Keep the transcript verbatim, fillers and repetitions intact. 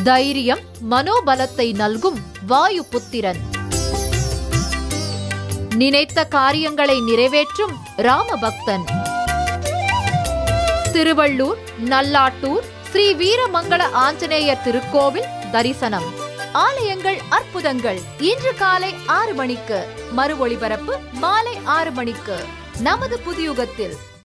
தைரியம் மனோபலத்தை நல்கும் வாயு புத்திரன். நினைத்த காரியங்களை நிறைவேற்றும் ராமபக்தன். திருவள்ளூர் நல்லாட்டூர் ஸ்ரீ வீரமங்கள ஆஞ்சநேயர் திருக்கோவில் தரிசனம். ஆலயங்கள் அற்புதங்கள் இன்று காலை ஆறு மணிக்கு, மறு ஒளிபரப்பு மாலை ஆறு மணிக்கு நமது புதியுகத்தில்.